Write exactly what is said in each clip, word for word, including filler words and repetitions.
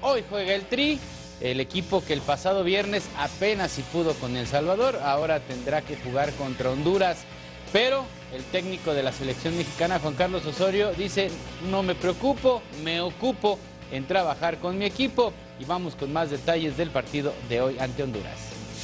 Hoy juega el Tri, el equipo que el pasado viernes apenas si pudo con El Salvador, ahora tendrá que jugar contra Honduras. Pero el técnico de la selección mexicana, Juan Carlos Osorio, dice: no me preocupo, me ocupo en trabajar con mi equipo. Y vamos con más detalles del partido de hoy ante Honduras.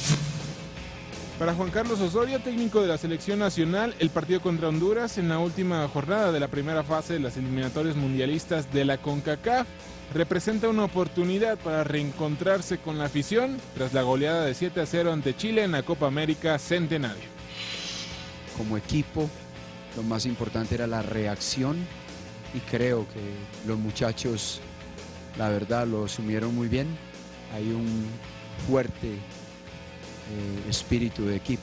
Para Juan Carlos Osorio, técnico de la selección nacional, el partido contra Honduras en la última jornada de la primera fase de las eliminatorias mundialistas de la CONCACAF representa una oportunidad para reencontrarse con la afición tras la goleada de siete a cero ante Chile en la Copa América Centenario. Como equipo, lo más importante era la reacción y creo que los muchachos, la verdad, lo asumieron muy bien. Hay un fuerte eh, espíritu de equipo.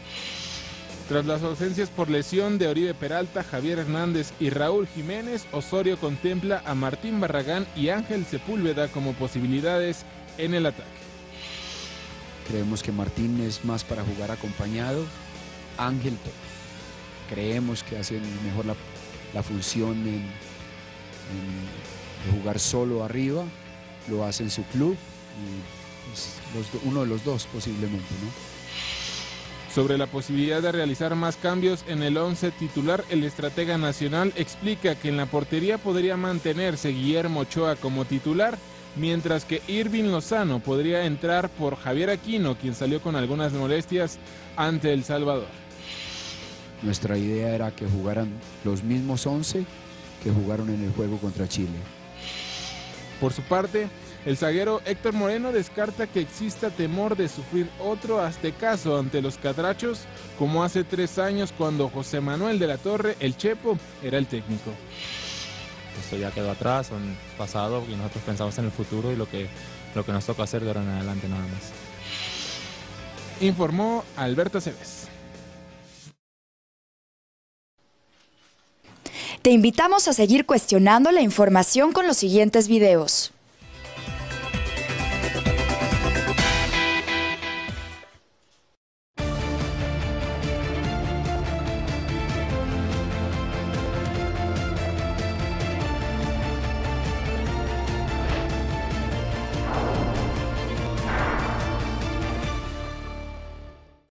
Tras las ausencias por lesión de Oribe Peralta, Javier Hernández y Raúl Jiménez, Osorio contempla a Martín Barragán y Ángel Sepúlveda como posibilidades en el ataque. Creemos que Martín es más para jugar acompañado. Ángel, creemos que hace mejor la, la función en, en, de jugar solo arriba, lo hace en su club, y pues, los, uno de los dos posiblemente, ¿no? Sobre la posibilidad de realizar más cambios en el once titular, el estratega nacional explica que en la portería podría mantenerse Guillermo Ochoa como titular, mientras que Irving Lozano podría entrar por Javier Aquino, quien salió con algunas molestias ante El Salvador. Nuestra idea era que jugaran los mismos once que jugaron en el juego contra Chile. Por su parte, el zaguero Héctor Moreno descarta que exista temor de sufrir otro aztecaso ante los catrachos, como hace tres años cuando José Manuel de la Torre, el Chepo, era el técnico. Esto ya quedó atrás, son pasado, y nosotros pensamos en el futuro y lo que, lo que nos toca hacer de ahora en adelante nada más. Informó Alberto Cebes. Te invitamos a seguir cuestionando la información con los siguientes videos.